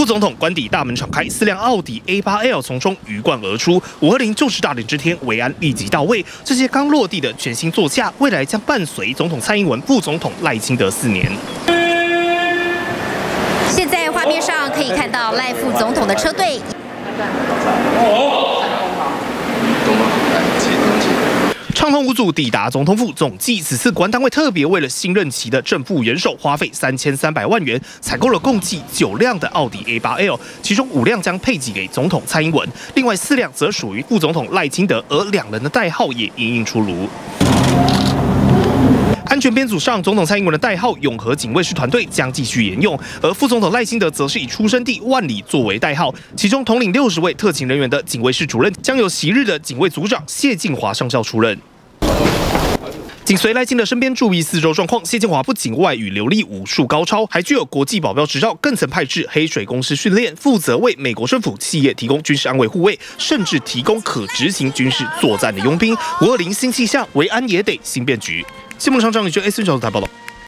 总统官邸大门敞开，4辆奥迪 A8L 从中鱼贯而出。520重视大典之天，维安立即到位。这些刚落地的全新座驾，未来将伴随总统蔡英文、副总统赖清德4年。 现在画面上可以看到赖副总统的车队。 畅通无阻抵达总统府，总计此次国安单位特别为了新任期的正副元首，花费3300万元采购了共计9辆的奥迪 A8L， 其中5辆将配给给总统蔡英文，另外4辆则属于副总统赖清德，而2人的代号也隐隐出炉。 安全编组上，总统蔡英文的代号“永和警卫室团队”将继续沿用，而副总统赖清德则是以出生地万里作为代号。其中统领60位特勤人员的警卫室主任，将由昔日的警卫组长谢晋华上校出任。 紧随赖清德身边注意四周状况，谢建华不仅外语流利、武术高超，还具有国际保镖执照，更曾派至黑水公司训练，负责为美国政府企业提供军事安危护卫，甚至提供可执行军事作战的佣兵。520新气象，维安也得新变局。新闻上张宇轩 S 小台报道。